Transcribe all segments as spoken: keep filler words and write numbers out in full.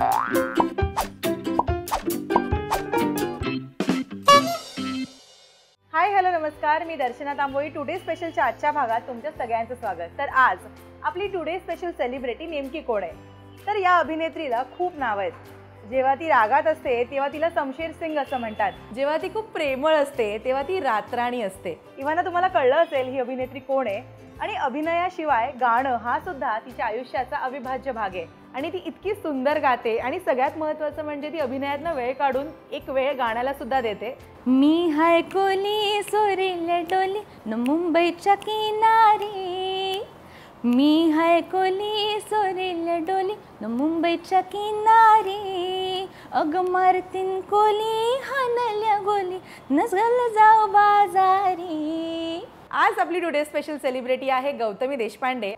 Hi hello नमस्कार, मी दर्शना Tamboli. Today स्पेशलच्या आजच्या भागात तुमच्या सगळ्यांचं स्वागत. तर आज आपली टुडे स्पेशल सेलिब्रिटी नेमकी कोण आहे? तर या अभिनेत्रीला खूप नाव आहेत. जेव्हा ती रागात असते तेव्हा तिला शमशेर सिंग असं म्हणतात. जेव्हा ती खूप प्रेमळ असते तेव्हा ती रातराणी असते. इव्हाना तुम्हाला कळलं असेल ही अभिनेत्री कोण आहे. आणि अभिनयाशिवाय गाणं हा सुद्धा तिच्या आयुष्याचा अविभाज्य भाग आहे. आणि ती इतकी सुंदर गाते आणि सगळ्यात महत्त्वाचं म्हणजे ती अभिनयातनं वेळ काढून एक वेळ गाण्याला सुद्धा देते. मी हाय कोली सोरेल डोली न मुंबईच्या किनारी, मी हाय कोली सोरेल डोली न मुंबईच्या किनारी, अग मारतीन कोली हानल्या गोली नजल जाऊ बाजारी. आज आपली टुडे स्पेशल सेलिब्रिटी आहे गौतमी देशपांडे.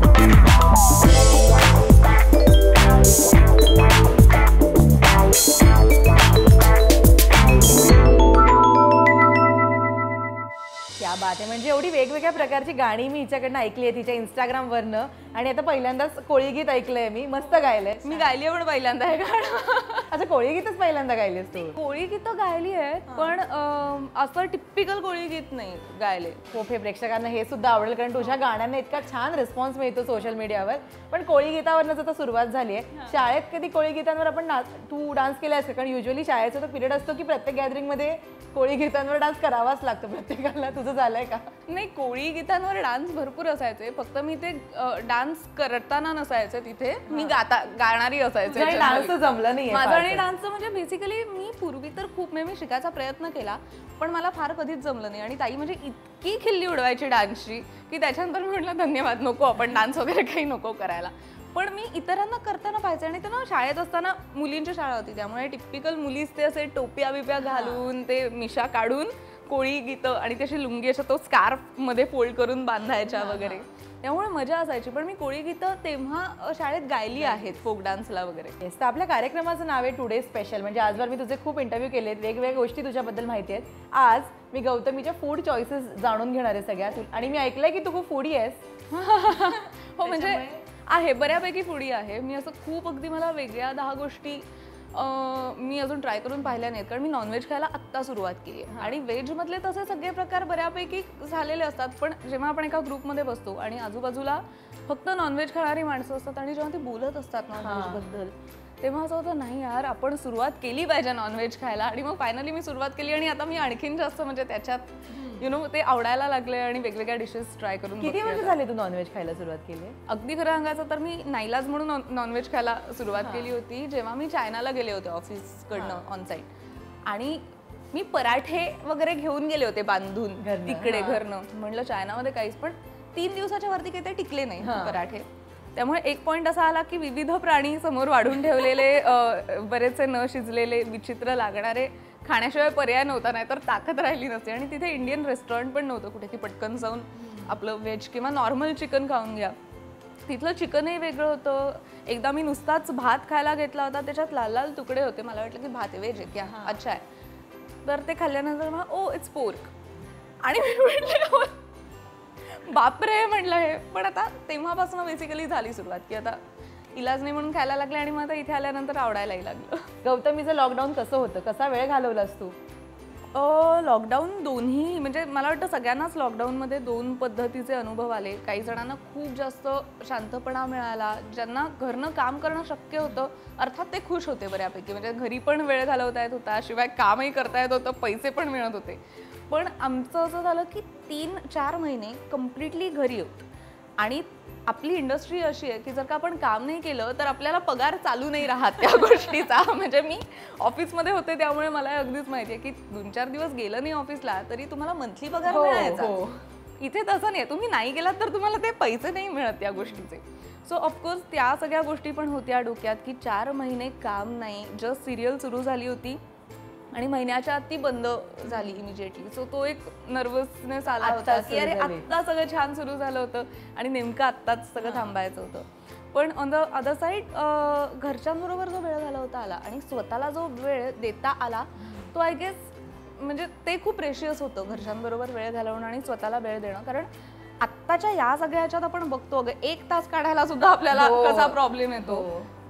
क्या बात आहे. म्हणजे एवढी वेगवेगळ्या प्रकारची गाणी मी हिच्याकडनं ऐकली आहे तिच्या इंस्टाग्रामवरनं. आणि आता पहिल्यांदाच कोळी गीत ऐकलंय मी. मस्त गायलंय. मी गायली आहे पण पहिल्यांदा आहे गाणं. अच्छा, कोळी गीतच पहिल्यांदा गायलीस तू? कोळी गीतं गायली आहेत पण असं टिपिकल कोळी गीत नाही गायले. खूप हे प्रेक्षकांना हे सुद्धा आवडेल कारण तुझ्या गाण्यांना इतका छान रिस्पॉन्स मिळतो सोशल मीडियावर. पण कोळी गीतावरनंच आता सुरुवात झाली आहे. शाळेत कधी कोळी गीतांवर आपण तू डान्स केला आहेस? कारण युजली शाळेचा तो पिरियड असतो की प्रत्येक गॅदरिंगमध्ये कोळी गीतांवर डान्स करावाच लागतो प्रत्येकाला. तुझं झालंय का? नाही, कोळी गीतांवर डान्स भरपूर असायचे, फक्त मी ते डान्स करताना नसायचे तिथे, मी गाता गाणारी असायचे. डान्स जमलं नाही माझं. आणि डान्सचं म्हणजे बेसिकली मी पूर्वी तर खूप नेहमी शिकायचा प्रयत्न केला पण मला फार कधीच जमलं नाही. आणि ताई म्हणजे इतकी खिल्ली उडवायची डान्सची की त्याच्यानंतर मी म्हटलं धन्यवाद, नको आपण डान्स वगैरे काही नको करायला. पण मी इतरांना करताना पाहायचे. आणि ते ना शाळेत असताना मुलींची शाळा होती त्यामुळे टिपिकल मुलीच ते असे टोप्या बिप्या घालून ते मिशा काढून कोळी गीतं आणि त्याची लुंगी अशा तो स्कार्फ मध्ये फोल्ड करून बांधायच्या वगैरे, त्यामुळे मजा असायची. पण मी कोळी गीतं तेव्हा शाळेत गायली आहेत फोक डान्सला वगैरे. तर आपल्या कार्यक्रमाचं नाव आहे टुडे स्पेशल. म्हणजे आजवर मी तुझे खूप इंटरव्ह्यू केलेत, वेगवेगळ्या गोष्टी तुझ्याबद्दल माहिती आहेत. आज मी गौतमीच्या फूड चॉईसेस जाणून घेणार आहे सगळ्यात. आणि मी ऐकलंय की तू खूप फूडी आहेस. हो, म्हणजे आहे, बऱ्यापैकी फूडी आहे मी. असं खूप अगदी मला वेगळ्या दहा गोष्टी मी अजून ट्राय करून पाहिल्या नाहीत कारण मी नॉनव्हेज खायला आत्ता सुरुवात केली आहे. आणि व्हेजमधले तसे सगळे प्रकार बऱ्यापैकी झालेले असतात. पण जेव्हा आपण एका ग्रुपमध्ये बसतो आणि आजूबाजूला फक्त नॉनव्हेज खाणारी माणसं असतात आणि जेव्हा ती बोलत असतात नॉनव्हेजबद्दल तेव्हा असं होतं नाही यार आपण सुरुवात केली पाहिजे नॉनव्हेज खायला. आणि मग फायनली मी सुरुवात केली आणि आता मी आणखीन जास्त म्हणजे त्याच्यात यु नो ते आवडायला लागले आणि वेगवेगळ्या डिशेस ट्राय करून. किती वर्ष झाले तू नॉनव्हेज खायला सुरुवात केली? अगदी खरं सांगायचं तर मी नाईलाज म्हणून नॉनव्हेज खायला सुरुवात केली होती जेव्हा मी चायनाला गेले होते ऑफिसकडनं ऑन साईट. आणि मी पराठे वगैरे घेऊन गेले होते बांधून तिकडे घरनं. म्हणलं चायनामध्ये काहीच, पण तीन दिवसाच्या वरती काही ते टिकले नाही पराठे. त्यामुळे एक पॉईंट असा आला की विविध प्राणी समोर वाढून ठेवलेले बरेचसे न शिजलेले विचित्र लागणारे खाण्याशिवाय पर्याय नव्हता, नाही तर ताकद राहिली नसते. आणि तिथे इंडियन रेस्टॉरंट पण नव्हतं कुठे की पटकन जाऊन आपलं व्हेज किंवा नॉर्मल चिकन खाऊन घ्या. तिथलं चिकनही वेगळं होतं. एकदा मी नुसताच भात खायला घेतला होता, त्याच्यात लाल लाल तुकडे होते. मला वाटलं की भात आहे, व्हेज आहे क्या, अच्छा आहे. तर ते खाल्ल्यानंतर मला ओ इट्स पोर्क. आणि मी म्हटलं बापरे म्हटलं हे. पण आता तेव्हापासून बेसिकली झाली सुरुवात की आता इलाज नाही म्हणून खायला लागले आणि मग आता इथे आल्यानंतर आवडायलाही लागलं. गौतमीचं लॉकडाऊन कसं होतं? कसा वेळ घालवलास तू? लॉकडाऊन दोन्ही म्हणजे मला वाटतं सगळ्यांनाच लॉकडाऊनमध्ये दोन पद्धतीचे अनुभव आले. काही जणांना खूप जास्त शांतपणा मिळाला, ज्यांना घरनं काम करणं शक्य होतं. अर्थात ते खुश होते बऱ्यापैकी, म्हणजे घरी पण वेळ घालवता येत होता, शिवाय कामही करता येत होतं, पैसे पण मिळत होते. पण आमचं असं झालं की तीन चार महिने कम्प्लिटली घरी होत. आणि आपली इंडस्ट्री अशी आहे की जर का आपण काम नाही केलं तर आपल्याला पगार चालू नाही राहत त्या गोष्टीचा. म्हणजे मी ऑफिसमध्ये होते त्यामुळे मला अगदीच माहिती आहे की दोन चार दिवस गेलं नाही ऑफिसला तरी तुम्हाला मंथली पगार मिळायचा. इथे तसं नाही, तुम्ही नाही गेलात तर तुम्हाला ते पैसे नाही मिळत त्या गोष्टीचे. सो ऑफकोर्स त्या सगळ्या गोष्टी पण होत्या डोक्यात की चार महिने काम नाही. जस्ट सिरियल सुरू झाली होती आणि महिन्याच्या आत ती बंद झाली इमिजिएटली. सो तो एक नर्वसनेस आला होता की अरे आत्ता सगळं छान सुरू झालं होतं आणि नेमकं आत्ताच सगळं थांबायचं होतं. पण ऑन द अदर साईड घरच्यांबरोबर जो वेळ घालवता आला आणि स्वतःला जो वेळ देता आला तो आय गेस म्हणजे ते खूप प्रेशियस होतं. घरच्यांबरोबर वेळ घालवणं आणि स्वतःला वेळ देणं. कारण आत्ताच्या या सगळ्याच्यात आपण बघतो अगं एक तास काढायला सुद्धा आपल्याला कसा प्रॉब्लेम येतो.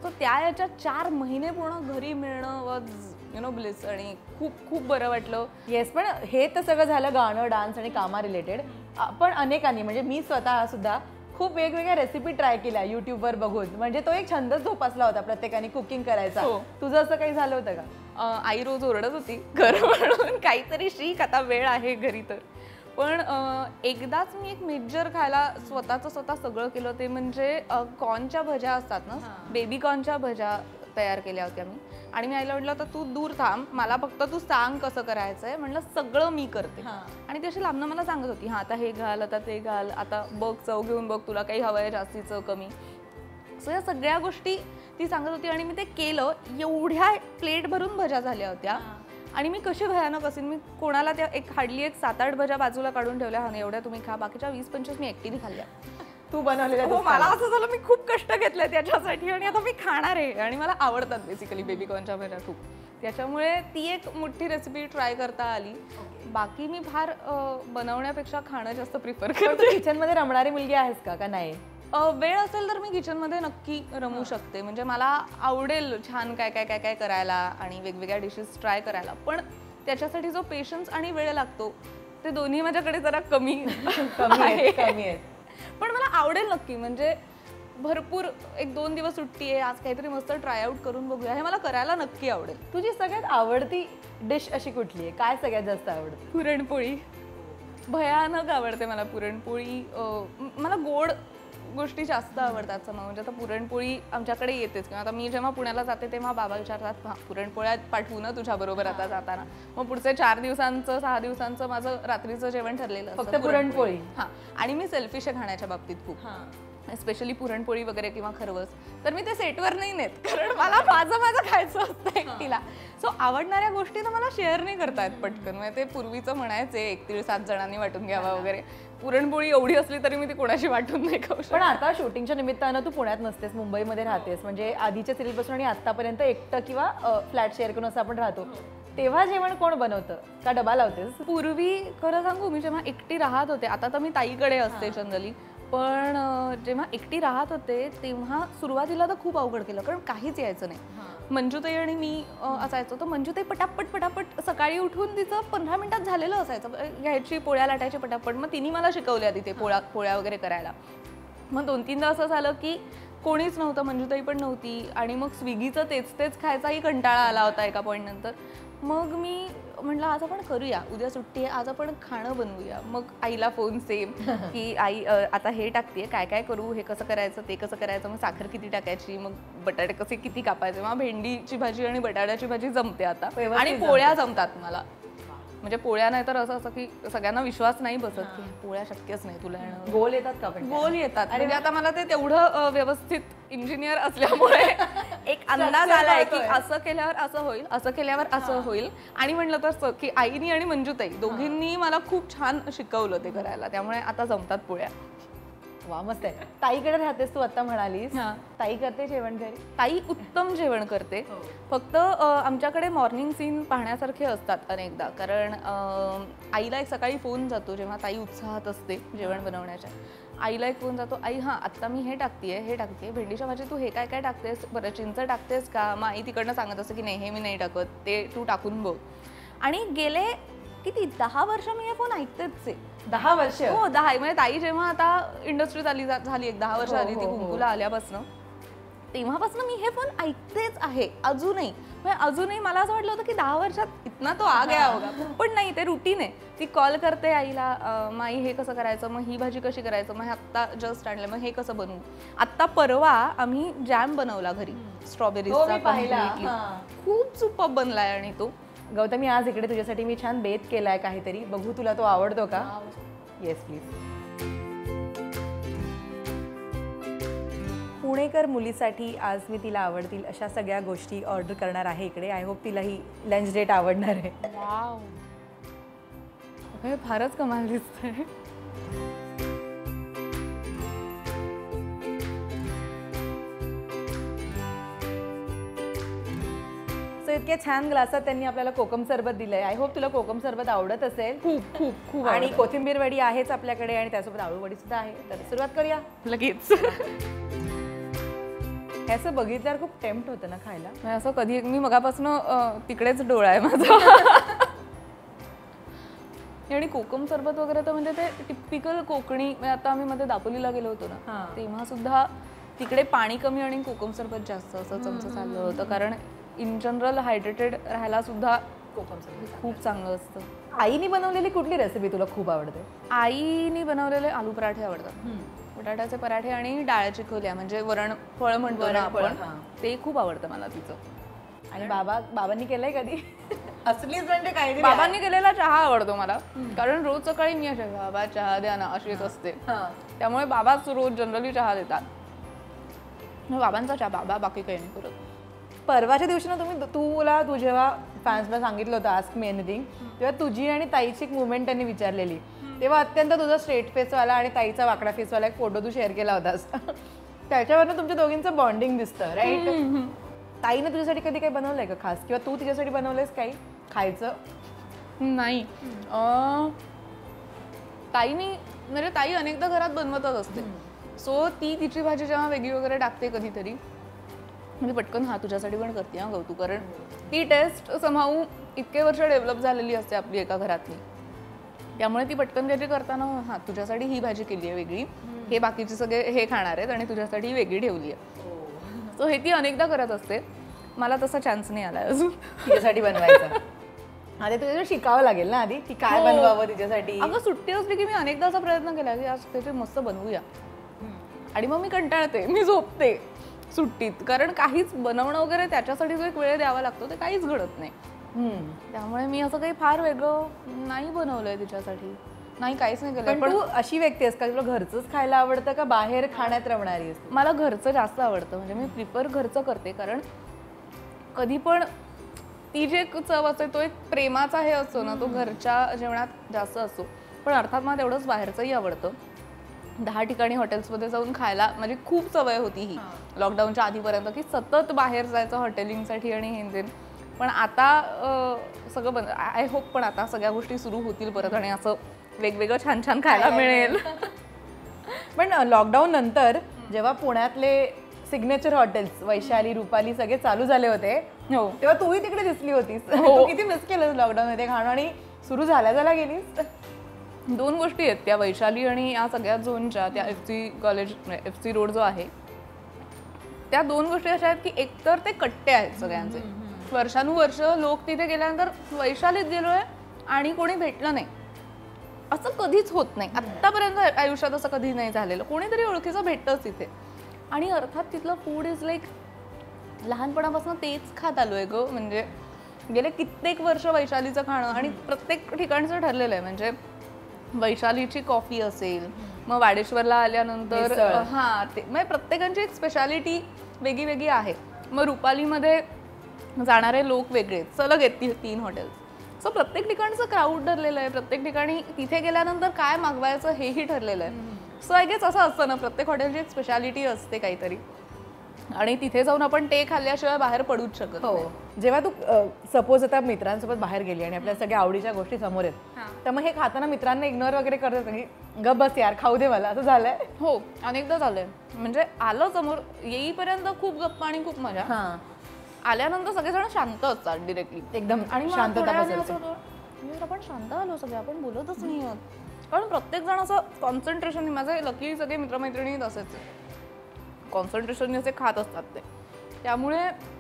सो त्या याच्यात चार महिने पूर्ण घरी मिळणं वॉज यु नो ब्लिस आणि खूप खूप बरं वाटलं. येस, पण हे तर सगळं झालं गाणं, डान्स आणि कामा रिलेटेड. पण अनेकांनी म्हणजे मी स्वतः सुद्धा खूप वेगवेगळ्या रेसिपी ट्राय केल्या युट्यूबवर बघून. म्हणजे तो एक छंदच जोपासला होता प्रत्येकाने कुकिंग करायचा. तुझं असं काही झालं होतं का? आई रोज ओरडत होती घर म्हणून काहीतरी शिक, आता वेळ आहे घरी तर. पण एकदाच मी एक मेजर खायला स्वतःचं स्वतः सगळं केलं ते म्हणजे कॉर्नच्या भज्या असतात ना, बेबी कॉर्नच्या भज्या तयार केल्या होत्या मी. आणि मी आईला म्हटलं, तर तू दूर थांब, मला फक्त तू सांग कसं करायचंय. म्हणलं सगळं मी करते. आणि ती अशी लांबनं मला सांगत होती, हा आता हे घाल, आता ते घाल, आता बघ चव घेऊन बघ, तुला काही हवंय जास्तीचं कमी. सो या सगळ्या गोष्टी ती सांगत होती आणि मी ते केलं. एवढ्या प्लेट भरून भज्या झाल्या होत्या. आणि मी कशी भयानक असेल, मी कोणाला त्या एक हार्डली एक सात आठ भज्या बाजूला काढून ठेवल्या, हा एवढ्या तुम्ही खा, बाकीच्या वीस पंचवीस मी एकटीने खाल्ल्या. तू बनवलेल्या? हो, मला असं झालं मी खूप कष्ट घेतले त्याच्यासाठी आणि आता मी खाणार आहे. आणि मला आवडतात बेसिकली बेबी कॉर्नच्या भज्या खूप, त्याच्यामुळे ती एक मोठी रेसिपी ट्राय करता आली. बाकी मी फार बनवण्यापेक्षा खाणं जास्त प्रिफर करते. किचनमध्ये रमणारी मुलगी आहेस का का नाही? वेळ असेल तर मी किचनमध्ये नक्की रमू शकते. म्हणजे मला आवडेल छान काय काय काय काय करायला आणि वेगवेगळ्या डिशेस ट्राय करायला. पण त्याच्यासाठी जो पेशन्स आणि वेळ लागतो ते दोन्ही माझ्याकडे जरा कमी कमी आहे. पण मला आवडेल नक्की. म्हणजे भरपूर एक दोन दिवस सुट्टी आहे, आज काहीतरी मस्त ट्राय आउट करून बघूया, हे मला करायला नक्की आवडेल. तुझी सगळ्यात आवडती डिश अशी कुठली आहे? काय सगळ्यात जास्त आवडते? पुरणपोळी. भयानक आवडते मला पुरणपोळी. मला गोड गोष्टी जास्त आवडतात समा. म्हणजे आता पुरणपोळी आमच्याकडे येतेच. किंवा आता मी जेव्हा पुण्याला जाते तेव्हा बाबा विचारतात, हा पुरणपोळ्या पाठवू ना तुझ्या बरोबर आता जाताना. मग पुढचे चार दिवसांचं सहा दिवसांचं माझं रात्रीचं जेवण ठरलेलं फक्त पुरणपोळी. हा, आणि मी सेल्फिश आहे खाण्याच्या बाबतीत खूप, स्पेशली पुरणपोळी वगैरे किंवा खरवस. तर मी ते सेटवर नाही नेत, कारण मला माझं माझं खायचं असतं एकटीला. सो आवडणाऱ्या गोष्टी ना मला शेअर नाही करता येत पटकन. म्हणजे ते पूर्वीचं म्हणायचे एक तीळ सात जणांनी वाटून घ्यावा वगैरे, पुरणपोळी एवढी असली तरी मी ती कोणाशी वाटून नाही खाऊ शकत. पण आता शूटिंगच्या निमित्तानं तू पुण्यात नसतेस, मुंबईमध्ये राहतेस. म्हणजे आधीच्या सिरियल पासून आणि आतापर्यंत एकटं किंवा फ्लॅट शेअर करून असं आपण राहतो, तेव्हा जेवण कोण बनवतं का डबा लावतेस? पूर्वी खरं सांगू, मी जेव्हा एकटी राहत होते, आता तर मी ताईकडे असते जनरली, पण जेव्हा एकटी राहत होते तेव्हा सुरुवातीला तर खूप अवघड केलं, कारण काहीच यायचं नाही. मंजुताई आणि मी असायचो, तर मंजुताई पटापट पटापट सकाळी उठून तिचं पंधरा मिनिटात झालेलं असायचं, घ्यायची पोळ्या लाटायची पटापट. मग तिने मला शिकवल्या तिथे पोळ्या पोळ्या वगैरे करायला. मग दोन तीनदा असं झालं की कोणीच नव्हतं, मंजुताई पण नव्हती, आणि मग स्विगीचं तेच तेच खायचाही कंटाळा आला होता एका पॉईंट नंतर. मग मी म्हटलं आज आपण करूया, उद्या सुट्टी आहे, आज आपण खाणं बनवूया. मग आईला फोन सेम की आई आता हे टाकते, काय काय करू, हे कसं करायचं, ते कसं करायचं, मग साखर किती टाकायची, मग बटाटे कसे किती कापायचे. मग भेंडीची भाजी आणि बटाट्याची भाजी जमते आता, आणि पोळ्या जमतात मला. म्हणजे पोळ्या नाही तर असं असं की सगळ्यांना विश्वास नाही बसत की पोळ्या शक्यच नाही तुला. गोल येतात का? पण गोल येतात. म्हणजे आता मला ते तेवढं व्यवस्थित इंजिनियर असल्यामुळे एक अंदाज आलाय की असं केल्यावर असं होईल, असं केल्यावर असं होईल. आणि म्हणलं तर की आईनी आणि मंजुताई दोघींनी मला खूप छान शिकवलं ते करायला, त्यामुळे आता जमतात पोळ्या. वा, मस्त आहे. ताईकडे राहतेस तू आता म्हणालीस, ताई करते जेवण घरी? ताई उत्तम जेवण करते. फक्त आमच्याकडे मॉर्निंग सीन पाहण्यासारखे असतात अनेकदा, कारण आईला एक सकाळी फोन जातो जेव्हा ताई उत्साहात असते जेवण बनवण्याच्या. आईला एक फोन जातो, आई हां आत्ता मी हे टाकतेय हे टाकते भेंडीच्या भाजी, तू हे काय काय टाकतेस, बरं चिंच टाकतेस का? मग आई तिकडनं सांगत असते की नाही हे मी नाही टाकत, ते तू टाकून बघ. आणि गेले किती दहा वर्ष मी हे फोन ऐकतेच आहे. दहा वर्ष? हो, दहा. म्हणजे ताई जेव्हा आता इंडस्ट्रीत आली झाली एक दहा वर्ष आली ती कुंकूला आल्यापासून, तेव्हापासून मी हे फोन ऐकतेच आहे अजूनही. म्हणजे अजूनही मला असं वाटलं होतं की दहा वर्षात इतना तो आ गया होगा, पण नाही, ते रुटीन आहे. ती कॉल करते आईला, माई हे कसं करायचं, मग ही भाजी कशी करायचं, मग आत्ता जस्ट आणलं, मग हे कसं बनवू. आत्ता परवा आम्ही जॅम बनवला घरी स्ट्रॉबेरीचा, खूप सुपर बनलाय. आणि तो गौतमी आज इकडे तुझ्यासाठी मी छान बेत केलाय काहीतरी, बघू तुला तो आवडतो का? Yes please. पुणेकर मुलीसाठी आज मी तिला आवडतील अशा सगळ्या गोष्टी ऑर्डर करणार आहे इकडे. आय होप तिला ही लंच डेट आवडणार आहे. वाव, फारच कमाल दिसतंय. इतक्या छान ग्लासात त्यांनी आपल्याला कोकम सरबत दिलंय. आय होप तुला कोकम सरबत आवडत असेल. खूप खूप खूप. आणि कोथिंबीर वडी आहेच आपल्याकडे, आणि त्यासोबत आळू वडी सुद्धा आहे. तर सुरुवात करूया लगेच. हे असं बघितल्यावर खूप टेम्प्ट होतं ना खायला. म्हणजे असं कधी मी मगापासून तिकडेच डोळा आहे माझा. आणि कोकम सरबत वगैरे तर म्हणजे ते टिपिकल कोकणी. आता आम्ही मध्ये दापोलीला गेलो होतो ना, तेव्हा सुद्धा तिकडे पाणी कमी आणि कोकम सरबत जास्त असं आमचं चाललं होतं. कारण इन जनरल हायड्रेटेड राहायला सुद्धा कोकम सरबत खूप चांगलं असतं. आईने बनवलेली कुठली रेसिपी तुला खूप आवडते? आईने बनवलेले आलू पराठे आवडतात. बटाट्याचे पराठे आणि डाळ चिखोल्या म्हणजे वरण फळ म्हणतो ना आपण, ते खूप आवडतं मला तिचं. आणि बाबा बाबांनी केलंय कधी? असलीच म्हणजे काय, बाबांनी केलेला चहा आवडतो मला. कारण रोज सकाळी मी अशा बाबा चहा द्या ना अशीच असते, त्यामुळे बाबाच रोज जनरली चहा देतात. बाबांचा चहा, बाबा बाकी काही नाही करत. परवाच्या दिवशी ना तुम्ही तुला तू जेव्हा फॅन्सला सांगितलं होतं आस्क मी एनिथिंग, तेव्हा तुझी आणि ताईची एक मुवमेंट त्यांनी विचारलेली, तेव्हा अत्यंत तुझा स्ट्रेट फेसवाला आणि ताईचा वाकडा फेसवाला एक फोटो तू शेअर केला होतास. त्याच्यावरनं तुमच्या दोघींचं बॉन्डिंग दिसतं राईट. ताईनं तुझ्यासाठी कधी काही बनवलंय का खास, किंवा तू तिच्यासाठी बनवलंयस काही खायचं? नाही, ताईनी म्हणजे ताई अनेकदा घरात बनवतच असते. सो ती तिची भाजी जेव्हा वेगळी वगैरे टाकते कधीतरी, म्हणजे पटकन हा तुझ्यासाठी पण करते हा गौतू. कारण ती टेस्ट समाऊ इतके वर्ष डेव्हलप झालेली असते आपली एका घरातली, त्यामुळे ती पटकन काहीतरी करताना हा तुझ्यासाठी ही भाजी केली आहे वेगळी, हे बाकीचे सगळे हे खाणार आहेत आणि तुझ्यासाठी ही वेगळी ठेवली आहे. सो हे ती अनेकदा करत असते. मला तसा चान्स नाही आला अजून तिच्यासाठी बनवायचं. आधी तुझ्या शिकावं लागेल ना आधी की काय बनवावं तिच्यासाठी. अगं सुट्टी असली की मी अनेकदा असा प्रयत्न केला की आज त्याचे मस्त बनवूया, आणि मग मी कंटाळते, मी झोपते सुट्टीत. कारण काहीच बनवणं वगैरे त्याच्यासाठी जो एक वेळ द्यावा लागतो ते काहीच घडत नाही. त्यामुळे मी असं काही फार वेगळं नाही बनवलंय तिच्यासाठी, नाही काहीच नाही केलं. पण तू अशी व्यक्ती आहेस का तुला घरचंच खायला आवडतं का बाहेर खाण्यात रमणारी आहेस? मला घरचं जास्त आवडतं. म्हणजे मी प्रिफर घरचं करते, कारण कधी पण ती जे चव असते तो एक प्रेमाचा हे असतो ना, तो घरच्या जेवणात जास्त असतो. पण अर्थात मला तेवढंच बाहेरचंही आवडतं. दहा ठिकाणी हॉटेल्समध्ये जाऊन खायला माझी खूप सवय होती ही लॉकडाऊनच्या आधीपर्यंत, की सतत बाहेर जायचं हॉटेलिंगसाठी आणि हे. पण आता सगळं बंद. आय होप पण आता सगळ्या गोष्टी सुरू होतील परत आणि असं वेगवेगळं छान छान खायला मिळेल. पण लॉकडाऊन नंतर जेव्हा पुण्यातले सिग्नेचर हॉटेल्स वैशाली रुपाली सगळे चालू झाले होते, तेव्हा तूही तिकडे दिसली होतीस. तू किती मिस केलं लॉकडाऊन मध्ये खाणं, आणि सुरू झाल्या झाल्या गेलीस. दोन गोष्टी आहेत त्या वैशाली आणि या सगळ्या झोनच्या, त्या F C college F C road जो आहे, त्या दोन गोष्टी अशा आहेत की एकतर ते कट्टे आहेत सगळ्यांचे. वर्षानुवर्ष लोक तिथे गेल्यानंतर वैशालीत गेलोय आणि कोणी भेटलं नाही असं कधीच होत नाही आत्तापर्यंत आयुष्यात. असं कधी नाही झालेलं. कोणीतरी ओळखीचं भेटतंच तिथे. आणि अर्थात तिथलं फूड इज लाईक लहानपणापासून तेच खात आलोय ग. म्हणजे गेले कित्येक वर्ष वैशालीचं खाणं, आणि प्रत्येक ठिकाणचं ठरलेलं आहे. म्हणजे वैशालीची कॉफी असेल, मग वाडेश्वरला आल्यानंतर हा ते म्हणजे प्रत्येकाची एक स्पेशालिटी वेगळी वेगळी आहे. मग रुपालीमध्ये जाणारे लोक वेगळे, सलग आहेत तीन हॉटेल्स. सो प्रत्येक ठिकाणचं क्राऊड ठरलेलं आहे. प्रत्येक ठिकाणी तिथे गेल्यानंतर काय मागवायचं हेही ठरलेलं आहे. सो आय गेस असं असतं ना, प्रत्येक हॉटेलची एक स्पेशालिटी असते काहीतरी, आणि तिथे जाऊन आपण ते खाल्ल्याशिवाय बाहेर पडूच शकत. हो, जेव्हा तू सपोज आता मित्रांसोबत बाहेर गेली आणि आपल्या सगळ्या आवडीच्या गोष्टी समोर आहेत, तर मग हे खाताना मित्रांना इग्नोर वगैरे करतात की गप बस यार खाऊ दे मला, असं झालंय? हो, अनेकदा झालंय. म्हणजे आलं समोर येईपर्यंत खूप गप्पा आणि खूप मजा, आल्यानंतर सगळेजण शांत असतात डिरेक्टली एकदम, आणि शांतता आपण शांत आलो सगळे, आपण बोलतच नाही आहोत. कारण प्रत्येक जण असं कॉन्सन्ट्रेशन, माझे लकी सगळे मित्रमैत्रिणी तसेच कॉन्सन्ट्रेशन असे खात असतात ते. त्यामुळे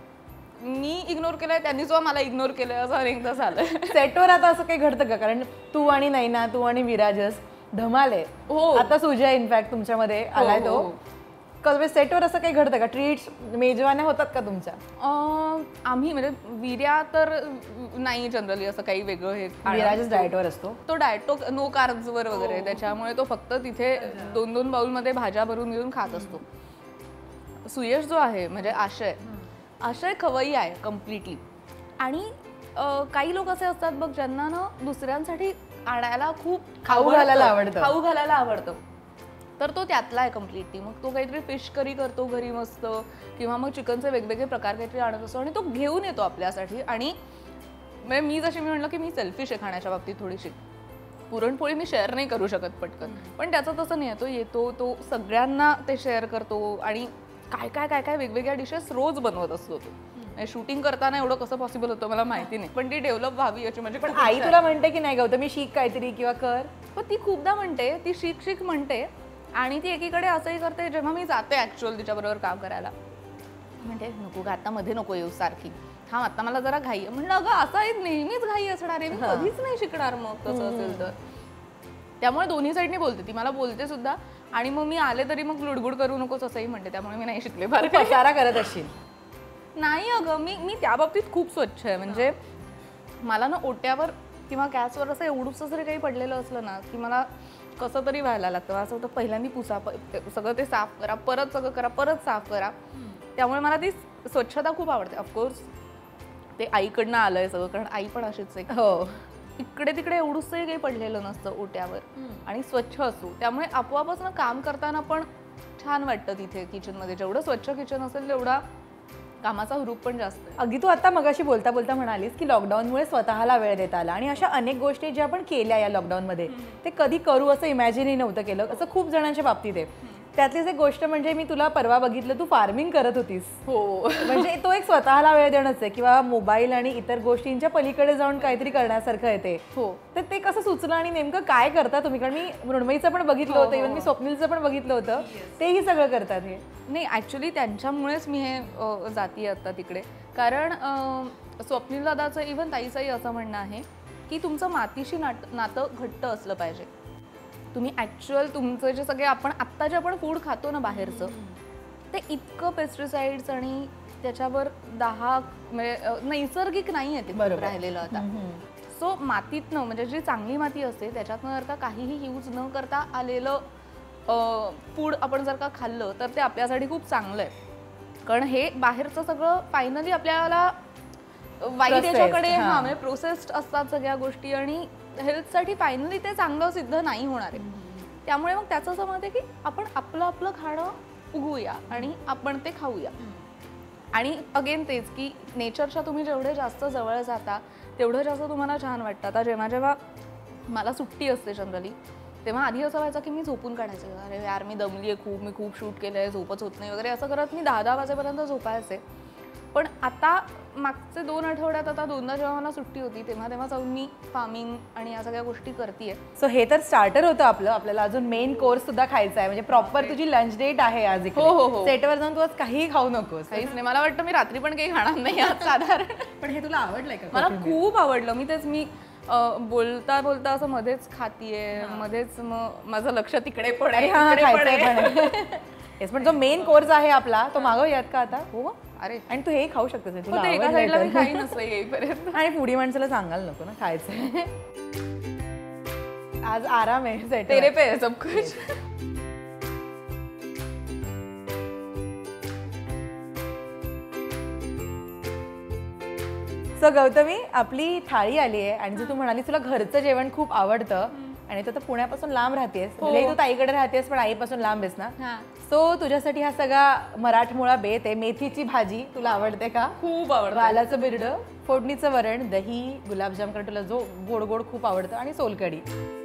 मी इग्नोर केलंय, त्यांनी जो मला इग्नोर केलंय असं अनेकदा झालंय. सेटवर आता असं काही घडतं का? कारण तू आणि नैना, तू आणि विराजस धमाल आहे. हो, आता सुजय इनफॅक्ट तुमच्यामध्ये आलाय तो. कल्वे सेटवर असं काही घडतं का? ट्रीट्स मेजवान्या होतात का तुमच्या? आम्ही म्हणजे विर्या तर नाही जनरली असं काही वेगळं. हे विराजच डाएटवर असतो. तो डाएट तो नो कार्ब्सवर वगैरे, त्याच्यामुळे तो फक्त तिथे दोन दोन बाउलमध्ये भाज्या भरून घेऊन खात असतो. सुयश जो आहे म्हणजे आशय आशय खवय्या आहे कम्प्लिटली. आणि काही लोक असे असतात बघ ज्यांना ना दुसऱ्यांसाठी आणायला खूप खाऊ घालायला आवडतं खाऊ घालायला आवडतं तर तो त्यातला आहे कम्प्लिटली. मग तो काहीतरी फिश करी करतो घरी मस्त, किंवा मग चिकनचे वेगवेगळे प्रकार काहीतरी आणत असतो आणि तो घेऊन येतो आपल्यासाठी. आणि म्हणजे मी जशी मी म्हणलं की मी सेल्फिश आहे खाण्याच्या बाबतीत थोडीशी. पुरणपोळी मी शेअर नाही करू शकत पटकन, पण त्याचं तसं नाही आहे. तो येतो, तो सगळ्यांना ते शेअर करतो आणि काय काय काय काय वेगवेगळ्या डिशेस रोज बनवत असतो तो. शूटिंग करताना एवढं कसं पॉसिबल होतं मला माहिती नाही, पण ती डेव्हलप व्हावी याची म्हणजे. पण आई तुला म्हणते की नाही गौतमी शिक काहीतरी किंवा कर? पण ती खूपदा म्हणते, ती शिक शिक म्हणते, आणि ती एकीकडे असंही करते जेव्हा मी जाते ऍक्च्युअल तिच्याबरोबर काम करायला, म्हणते नको ग आता मध्ये नको येऊ सारखी, थांब आता मला जरा घाई आहे. म्हणलं अगं असं नेहमीच घाई असणार आहे, मी कधीच नाही शिकणार मग तसं असेल तर. त्यामुळे दोन्ही साईडनी बोलते ती, मला बोलते सुद्धा, आणि मग मी आले तरी मग लुडबुड करू नकोस असंही म्हणते, त्यामुळे मी नाही शिकले. फार पसारा करत असशील? नाही अगं, मी मी त्या बाबतीत खूप स्वच्छ आहे. म्हणजे मला ना ओट्यावर किंवा गॅसवर असं एवढंच जरी काही पडलेलं असलं ना की मला कसं तरी व्हायला लागतं. असं होतं पहिल्यांदा पुसा, सगळं ते साफ करा, परत सगळं करा, परत साफ करा. त्यामुळे मला ती स्वच्छता खूप आवडते. ऑफकोर्स ते आईकडनं आलंय सगळं, कारण आई पण अशीच आहे. हो, इकडे तिकडे एवढंचंही काही पडलेलं नसतं ओट्यावर, आणि स्वच्छ असू, त्यामुळे आपोआपच ना काम करताना पण छान वाटतं तिथे किचनमध्ये. जेवढं स्वच्छ किचन असेल तेवढा कामाचा हुरूप पण जास्त आहे. अगदी तू आता मगाशी बोलता बोलता म्हणालीस की लॉकडाऊनमुळे स्वतःला वेळ देता आला, आणि अशा अनेक गोष्टी ज्या आपण केल्या या लॉकडाऊनमध्ये ते कधी करू असं इमॅजिनही नव्हतं केलं, असं खूप जणांच्या बाबतीत आहे. त्यातलीच एक गोष्ट म्हणजे मी तुला परवा बघितलं, तू फार्मिंग करत होतीस. हो, म्हणजे तो एक स्वतःला वेळ देणंच आहे, किंवा मोबाईल आणि इतर गोष्टींच्या पलीकडे जाऊन काहीतरी करण्यासारखं येते. हो, तर ते कसं सुचलं आणि नेमकं काय करता तुम्ही? कारण मी मृण्मयीचं पण बघितलं होतं, इव्हन मी स्वप्नीलचं पण बघितलं होतं, तेही सगळं करतात. हे नाही, ॲक्च्युली त्यांच्यामुळेच मी हे जाती आता तिकडे. कारण स्वप्नील दादाचं इव्हन ताईचंही असं म्हणणं आहे की तुमचं मातीशी नाट नातं घट्ट असलं पाहिजे. तुम्ही ॲक्च्युअल तुमचं जे सगळे आपण आत्ता जे आपण फूड खातो ना बाहेरचं, ते इतकं पेस्टिसाइड्स आणि त्याच्यावर दहा म्हणजे नैसर्गिक नाही आहे ते राहिलेलं आता. सो मातीतनं म्हणजे जी चांगली माती असते त्याच्यातनं जर का काहीही यूज न करता आलेलं फूड आपण जर का खाल्लं तर ते आपल्यासाठी खूप चांगलं आहे. कारण हे बाहेरचं सगळं फायनली आपल्याला वाईट याच्याकडे हा म्हणजे प्रोसेस्ड असतात सगळ्या गोष्टी, आणि हेल्थसाठी फायनली ते चांगलं सिद्ध नाही होणार आहे. त्यामुळे मग त्याचं असं मत आहे की आपण आपलं आपलं खाणं उगवूया आणि आपण ते खाऊया. आणि अगेन तेच की नेचरच्या तुम्ही जेवढे जास्त जवळ जाता तेवढं जास्त तुम्हाला छान वाटतं. आता जेव्हा जेव्हा मला सुट्टी असते जनरली, तेव्हा आधी असं व्हायचं की मी झोपून काढायचं, अरे यार मी दमली आहे खूप, मी खूप शूट केलं आहे, झोपच होत नाही वगैरे, असं करत मी दहा दहा वाजेपर्यंत झोपायचे. पण आता मागचे दोन आठवड्यात आता दोनदा जेव्हा मला सुट्टी होती तेव्हा तेव्हा जाऊन मी फार्मिंग आणि या सगळ्या गोष्टी करतेय. सो हे तर स्टार्टर होतं आपलं, आपल्याला अजून मेन कोर्स सुद्धा खायचा आहे. म्हणजे प्रॉपर तुझी लंच डेट आहे आज. हो हो हो, सेटवर जाऊन तू आज काही खाऊ नकोस. काहीच नाही, मला वाटतं मी रात्री पण काही खाणार नाही आज साधारण. पण हे तुला आवडलंय का? मला खूप आवडलं. मी तेच मी बोलता बोलता असं मध्येच खातीये, मध्येच मग माझं लक्ष तिकडे पण आहे. पण जो मेन कोर्स आहे आपला तो मागवूयात का आता? हो, अरे आणि तू हे खाऊ शकतेस, तुला एका साईडला मी काही नसतं येईपर्यंत. आणि पुढी माणसाला सांगायला नको ना खायचं. आज आराम आहे, तेरे पे है सब कुछ. सो गौतमी, आपली थाळी आली आहे, आणि जर तू म्हणाली तुला घरचं जेवण खूप आवडतं आणि तू तर पुण्यापासून लांब राहतेस, म्हणजे तू ताईकडे राहतेस पण आईपासून लांब आहेस ना, सो तुझ्यासाठी हा सगळा मराठमोळा बेत आहे. मेथीची भाजी तुला आवडते का? खूप आवडतं. वालाचं बिरडं, फोडणीचं वरण, दही, गुलाबजाम, कारण तुला जो गोड गोड खूप आवडतं, आणि सोलकढी.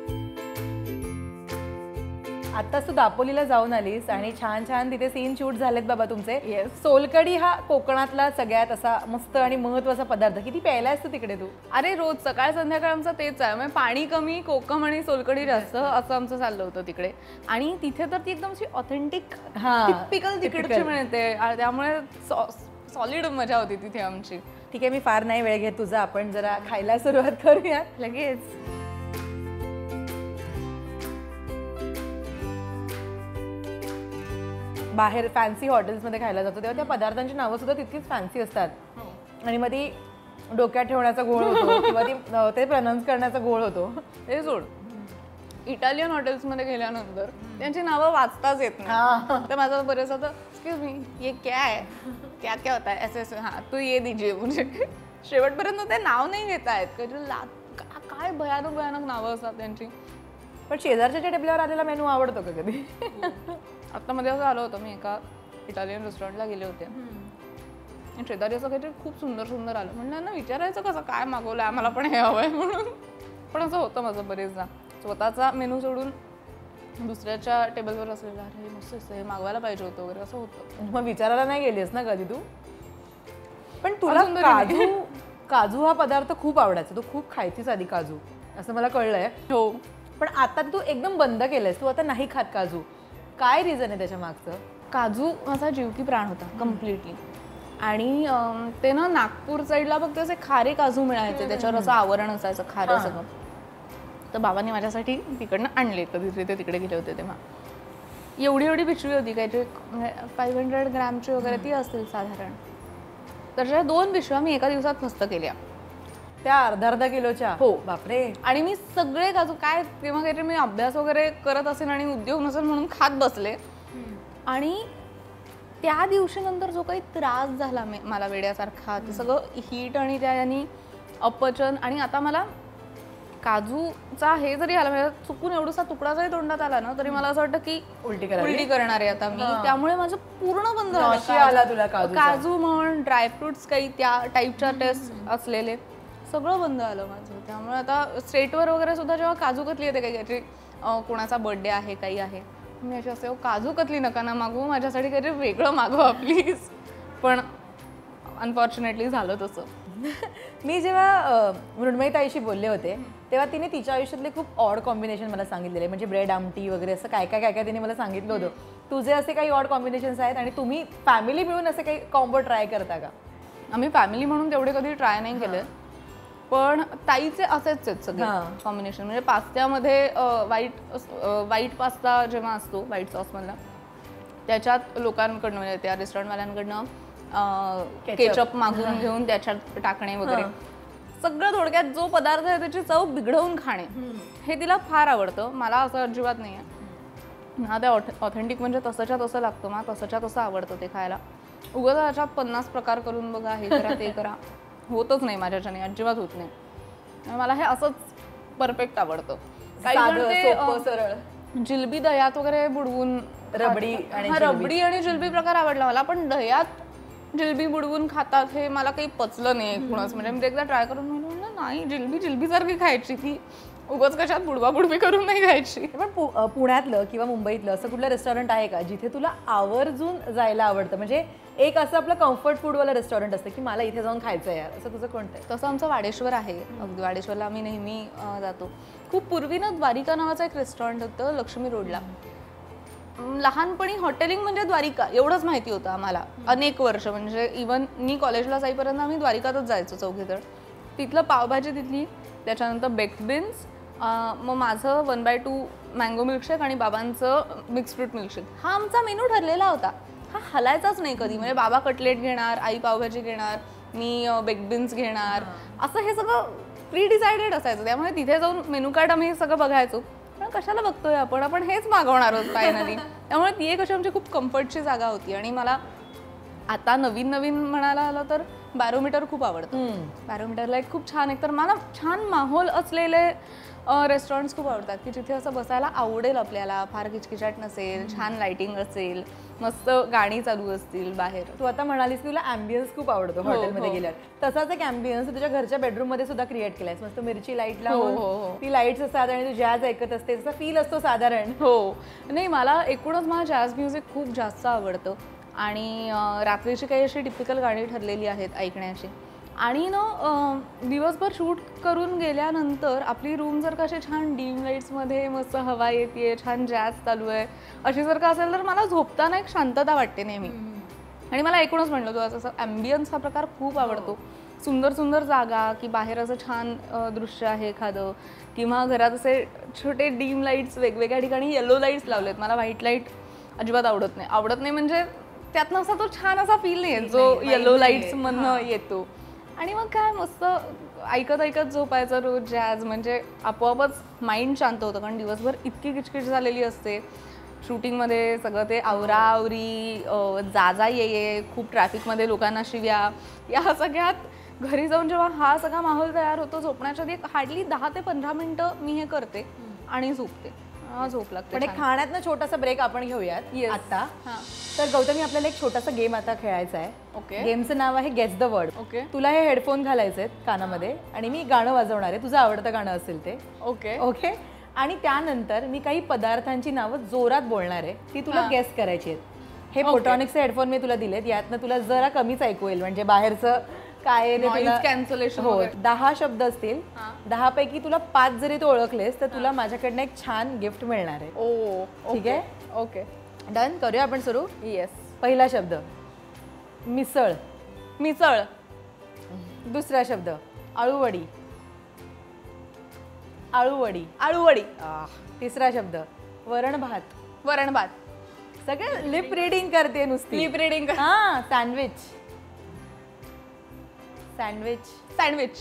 आत्ताच तू दापोलीला जाऊन आलीस आणि छान छान तिथे सीन शूट झालेत बाबा तुमचे. सोलकढी हा कोकणातला सगळ्यात असा मस्त आणि महत्वाचा पदार्थ. किती प्यायला असतो तिकडे तू? अरे रोज सकाळ संध्याकाळ आमचं तेच आहे, म्हणजे पाणी कमी, कोकम आणि सोलकढी जास्त, असं आमचं चाललं होतं तिकडे. आणि तिथे तर ती एकदम अशी ऑथेंटिक टिपिकल तिकडची मिळते, त्यामुळे सॉलिड मजा होती तिथे आमची. ठीक आहे, मी फार नाही वेळ घेत तुझा, आपण जरा खायला सुरुवात करूया लगेच. बाहेर फॅन्सी हॉटेल्समध्ये खायला जातो तेव्हा त्या पदार्थांची नावं सुद्धा तितकीच फॅन्सी असतात, आणि मग ती डोक्यात ठेवण्याचा गोळ होतो किंवा ती ते प्रनाऊन्स करण्याचा गोळ होतो. हे सोड, इटालियन हॉटेल्समध्ये गेल्यानंतर त्यांची नावं वाचताच येत नाही. तर माझं बरेच होतं, एक्सक्यूज मी ये क्या है, क्या क्या होता है, ऐसे ऐसे, हां तू ये दीजिए. म्हणजे शेवटपर्यंत ते नाव नाही घेत आहेत, काय भयानक भयानक नावं असतात त्यांची. पण शेजारच्या टेबलावर आलेला मेनू आवडतो का कधी? आता मध्ये असं आलं होतं, मी एका इटालियन रेस्टॉरंटला गेले होते आणि शेजारी असं काहीतरी खूप सुंदर सुंदर आलं. म्हणलं ना विचारायचं कसं काय मागवलं, आम्हाला पण हे हवं आहे म्हणून. पण असं होतं माझं बरेचदा, स्वतःचा मेनू सोडून दुसऱ्याच्या टेबलवर असलेलं अरे मस्त दिसतं, हे मागवायला पाहिजे होतं वगैरे असं होतं. मग विचारायला नाही गेलीस ना कधी तू? पण तुला अजून तरी काजू काजू हा पदार्थ खूप आवडायचा, तू खूप खायचीस आधी काजू, असं मला कळलंय. हो. पण आता तू एकदम बंद केलंयस, तू आता नाही खात काजू. काय रिझन आहे त्याच्या मागचं? काजू माझा जीव की प्राण होता कम्प्लिटली. आणि अं, ते ना नागपूर साईडला फक्त असे खारे काजू मिळायचे, त्याच्यावर असं आवरण असायचं खारं सगळं. तर बाबांनी माझ्यासाठी तिकडनं आणले, कधी ते तिकडे गेले होते तेव्हा. एवढी एवढी पिशवी होती, काहीतरी फाईव्ह हंड्रेड ग्रॅमची वगैरे ती असतील साधारण. तर दोन पिशव्या मी एका दिवसात फस्त केल्या, त्या अर्धा अर्धा किलोच्या. हो. बापरे. आणि मी सगळे काजू काय तेव्हा काहीतरी मी अभ्यास वगैरे करत असेल आणि उद्योग नसेल म्हणून खात बसले. आणि त्या दिवशी नंतर जो काही त्रास झाला मला वेड्यासारखा, ते सगळं हीट आणि त्या यांनी अपचन. आणि आता मला काजूचा हे जरी आला म्हणजे चुकून एवढासा तुकडा जरी तोंडात आला ना तरी मला असं वाटतं की उलटी उलटी करणार आहे आता मी. त्यामुळे माझं पूर्ण बंद आला तुला काजू. काजू म्हण, ड्रायफ्रुट्स काही त्या टाईपच्या टेस्ट असलेले सगळं बंद आलं माझं. त्यामुळे आता स्ट्रेटवर वगैरे सुद्धा जेव्हा काजू कतली येते काही काहीतरी कोणाचा बर्थडे आहे काही आहे, मी अशी असते काजू कतली नका ना मागवू, माझ्यासाठी काहीतरी वेगळं मागवा प्लीज. पण अनफॉर्च्युनेटली झालं तसं. मी जेव्हा मृण्मयी ताईशी बोलले होते तेव्हा तिने तिच्या आयुष्यातले खूप ऑड कॉम्बिनेशन मला सांगितलेले, म्हणजे ब्रेड आमटी वगैरे असं काय काय काय काय तिने मला सांगितलं होतं. तुझे असे काही ऑड कॉम्बिनेशन्स आहेत आणि तुम्ही फॅमिली मिळून असे काही कॉम्बो ट्राय करता का? आम्ही फॅमिली म्हणून तेवढे कधी ट्राय नाही केले, पण ताईचे असेच आहेत सगळे कॉम्बिनेशन. म्हणजे पास्त्यामध्ये व्हाईट व्हाईट पास्ता जेव्हा असतो व्हाईट सॉसमधला, त्याच्यात लोकांकडनं म्हणजे त्या रेस्टॉरंटवाल्यांकडनं केचप मागून घेऊन त्याच्यात टाकणे वगैरे सगळं, थोडक्यात जो पदार्थ आहे त्याची चव बिघडवून खाणे हे तिला फार आवडतं. मला असं अजिबात नाही आहे. हा ते ऑथेंटिक म्हणजे तसंच्या तसं लागतं, मला तसंच्या तसं आवडतं ते खायला. उगाच त्याच्यात पन्नास प्रकार करून बघा, हे करा ते करा, होतच नाही माझ्याच्याने, अजिबात होत नाही. मला हे असंच परफेक्ट आवडतं. काही सरळ जिलबी दह्यात वगैरे बुडवून, रबडी आणि रबडी आणि जिलबी प्रकार आवडला मला, पण दह्यात जिलबी बुडवून खातात हे मला काही पचलं नाही एकूणच. म्हणजे मी एकदा ट्राय करून म्हणून नाही, जिलबी जिलबी सारखी खायची, ती उगाच कशात बुडवा बुडवी करून नाही खायची. पण पुण्यातलं किंवा मुंबईतलं असं कुठलं रेस्टॉरंट आहे का जिथे तुला आवर्जून जायला आवडतं? म्हणजे एक असं आपलं कम्फर्ट फूडवाला रेस्टॉरंट असतं की मला इथे जाऊन खायचं आहे यार, असं तुझं कोणतं आहे? तसं आमचं वाडेश्वर आहे. अगदी वाडेश्वरला आम्ही नेहमी जातो. खूप पूर्वी ना द्वारिका नावाचं एक रेस्टॉरंट होतं लक्ष्मी रोडला. लहानपणी हॉटेलिंग म्हणजे द्वारिका एवढंच माहिती होतं आम्हाला अनेक वर्ष. म्हणजे इवन मी कॉलेजला जाईपर्यंत आम्ही द्वारिकातच जायचो चौघीजण. तिथलं पावभाजी तिथली, त्याच्यानंतर बेक्ड बीन्स, मग माझं one by two mango milkshake आणि बाबांचं मिक्स फ्रूट मिल्कशेक, हा आमचा मेनू ठरलेला होता. हा हलायचाच नाही कधी. म्हणजे बाबा कटलेट घेणार, आई पावभाजी घेणार, मी बेक्ड बीन्स घेणार, असं हे सगळं प्री डिसायडेड असायचं. त्यामुळे तिथे जाऊन मेनू कार्ड आम्ही सगळं बघायचो, पण कशाला बघतोय आपण आपण हेच मागवणार आहोत फायनली. त्यामुळे ती एक अशी आमची खूप कम्फर्टची जागा होती. आणि मला आता नवीन नवीन म्हणायला आलं तर बॅरोमीटर खूप आवडतं. बॅरोमीटरला एक खूप छान, एक तर मला छान माहोल असलेले रेस्टॉरंट्स खूप आवडतात की जिथे असं बसायला आवडेल आपल्याला, फार किचकिचाट नसेल, छान लाइटिंग असेल, मस्त गाणी चालू असतील बाहेर. तू आता म्हणालीस तुला ॲम्बियन्स खूप आवडतो हॉटेलमध्ये गेल्यावर, तसाच एक ॲम्बियन्स तुझ्या घरच्या बेडरूम मध्ये सुद्धा क्रिएट केलायस. मस्त मिरची लाईट लावून ती लाईट्स असतात आणि तू जॅज ऐकत असते, तसा फील असतो साधारण. हो नाही, मला एकूणच मला जॅज म्युझिक खूप जास्त आवडतं. आणि रात्रीची काही अशी टिपिकल गाणी ठरलेली आहेत ऐकण्याची. आणि ना दिवसभर शूट करून गेल्यानंतर आपली रूम जर का अशी छान डीम लाईट्समध्ये मस्त हवा येते, छान जॅज चालू आहे अशी जर का असेल तर मला झोपताना एक शांतता वाटते नेहमी. आणि मला एकूणच म्हणलं तो असं ॲम्बियन्स हा प्रकार खूप आवडतो. सुंदर सुंदर जागा, की बाहेर असं छान दृश्य आहे एखादं, किंवा घरात असे छोटे डीम लाईट्स वेगवेगळ्या ठिकाणी येलो लाईट्स लावलेत. मला व्हाईट लाईट अजिबात आवडत नाही. आवडत नाही म्हणजे त्यातनं असा तो छान असा फील नाही जो येलो लाईट्स मधनं येतो. आणि मग काय मस्त ऐकत ऐकत झोपायचं रोज जॅज, म्हणजे आपोआपच माइंड शांत होतं. कारण दिवसभर इतकी किचकिच झालेली असते शूटिंगमध्ये, सगळं ते आवराआवरी, जाजा ये ये, खूप ट्रॅफिकमध्ये लोकांना शिव्या, या सगळ्यात घरी जाऊन जेव्हा हा सगळा माहोल तयार होतो झोपण्याच्या आधी हार्डली दहा ते पंधरा मिनिटं मी हे करते आणि झोपते. झोप लागते. पण एक खाण्यातनं छोटासा ब्रेक आपण घेऊयात आता. तर गौतमी, आपल्याला एक छोटासा गेम आता खेळायचा आहे. ओके. गेमचं नाव आहे गेस द वर्ड. ओके. तुला हे हेडफोन घालायचे आहेत कानामध्ये आणि मी गाणं वाजवणार आहे, तुझं आवडतं गाणं असेल ते. Okay okay. आणि त्यानंतर मी काही पदार्थांची नावं जोरात बोलणार आहे, ती तुला हा. गेस करायची आहेत. हे फोटॉनिक्सचे हेडफोन मी तुला दिलेत, यातनं तुला जरा कमीच ऐकू येईल, म्हणजे बाहेरचं काय आहे ते Noise तुला cancellation हो वगैरे. दहा शब्द असतील, हा. दहा पैकी तुला पाच जरी तू ओळखलेस तर तुला माझ्याकडनं एक छान गिफ्ट मिळणार आहे. ओ ठीक आहे, ओके डन. करूया आपण सुरू. येस. पहिला शब्द मिसळ. मिसळ. दुसरा शब्द आळूवडी. आळूवडी. आळूवडी. तिसरा शब्द वरण भात. वरण भात. सगळं लिप रिडिंग करते नुसती. Lip reading. हा. सँडविच. सँडविच. सँडविच.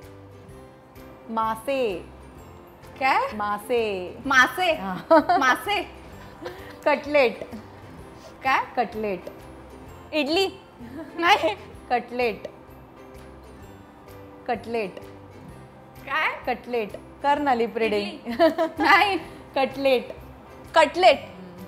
मासे. काय? मासे. मासे. मासे. कटलेट. काय? कटलेट. इडली. नाही. कटलेट. कटलेट. काय? कटलेट. कर ना लिप रिडिंग. नाही. कटलेट. कटलेट.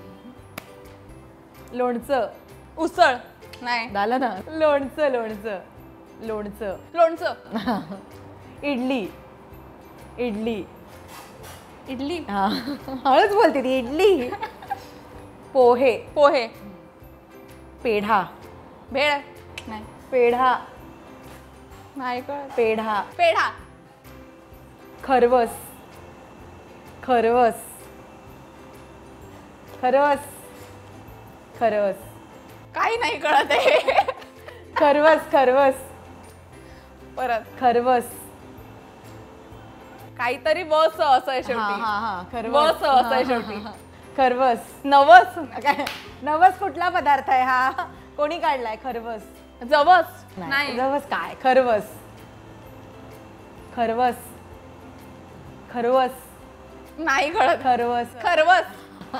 लोणचं. उसळ. नाही. झालं ना. लोणचं. लोणचं. लोणचं. लोणचं. इडली. इडली. इडली. हा. हळूच बोलते ती. इडली. पोहे. पोहे. पेढा. भेळ. नाही. पेढा. नाही कळत. पेढा. पेढा. खरवस. खरवस. खरवस. खरवस. काही नाही कळत आहे. खरवस. खरवस. परत. खरवस. काहीतरी बस असं आहे हा शेवटी. हा हा खरवस. बस असं आहे हा, हा, शेवटी. हा. खरवस. नवस. काय नवस कुठला पदार्थ आहे हा? कोणी काढलाय खरवस? जवस. नाही. जवस काय? खरवस. खरवस. खरवस. नाही कळत. खरवस. खरवस.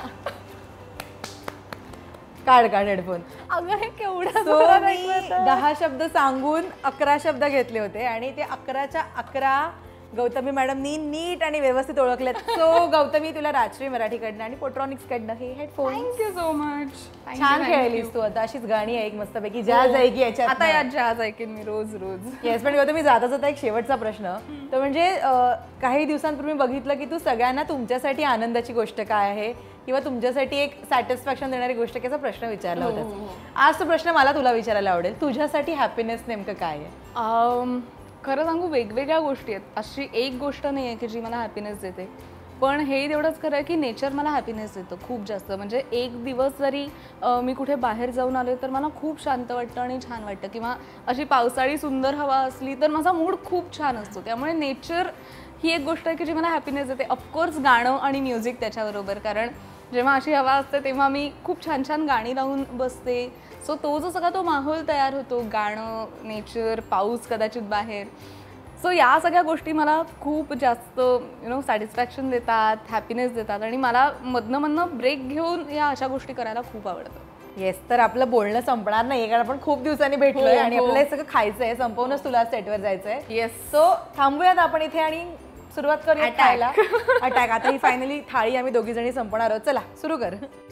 काढ काढ हेडफोन. अगं हे केवढं सो जोरात मी ऐकलं होतं. दहा शब्द सांगून अकरा शब्द घेतले होते आणि ते अकराच्या अकरा गौतमी मॅडमनी नीट आणि व्यवस्थित ओळखलेत. सो गौतमी तुला राजश्री मराठीकडनं आणि पोट्रॉनिक्स कडनं हे हेडफोन. Thank you so much. छान खेळलीस तू. आता अशीच गाणी ऐक मस्तपैकी, जॅज ऐक याच्यात. आता यात जॅज ऐकेन मी रोज रोज. येस. पण गौतमी जाता जाता एक शेवटचा प्रश्न, तर म्हणजे अं, काही दिवसांपूर्वी बघितलं की तू सगळ्यांना तुमच्यासाठी आनंदाची गोष्ट काय आहे किंवा तुमच्यासाठी एक सॅटिस्फॅक्शन देणारी गोष्ट कसा प्रश्न विचारला हो, होता. हो, हो. आज तो प्रश्न मला तुला विचारायला आवडेल. तुझ्यासाठी हॅपीनेस नेमकं काय आहे? अम, खरं सांगू वेगवेगळ्या गोष्टी आहेत. अशी एक गोष्ट नाही आहे की जी मला हॅपीनेस देते. पण हे तेवढंच खरं आहे की नेचर मला हॅपीनेस देतं खूप जास्त. म्हणजे एक दिवस जरी अ, मी कुठे बाहेर जाऊन आले तर मला खूप शांत वाटतं आणि छान वाटतं. किंवा अशी पावसाळी सुंदर हवा असली तर माझा मूड खूप छान असतो. त्यामुळे नेचर ही एक गोष्ट आहे की जी मला हॅपीनेस देते. ऑफकोर्स गाणं आणि म्युझिक त्याच्याबरोबर, कारण जेव्हा अशी हवा असते तेव्हा मी खूप छान छान गाणी लावून बसते. सो तो जो सगळा तो माहोल तयार होतो, गाणं, नेचर, पाऊस कदाचित बाहेर, सो या सगळ्या गोष्टी मला खूप जास्त यु नो सॅटिस्फॅक्शन देतात, हॅपीनेस देतात आणि मला मधनं मधनं ब्रेक घेऊन या अशा गोष्टी करायला खूप आवडतं. येस. तर आपलं बोलणं संपणार नाही कारण आपण खूप दिवसांनी भेटलोय हो, आणि हो. आपल्याला हे सगळं खायचंय. संपवूनच तुला सेटवर जायचंय. येस. सो थांबूयात आपण इथे आणि सुरुवात करूया Attack. खायला. अटॅक. आता ही फायनली थाळी आम्ही दोघी जणी संपणार आहोत. चला सुरू कर.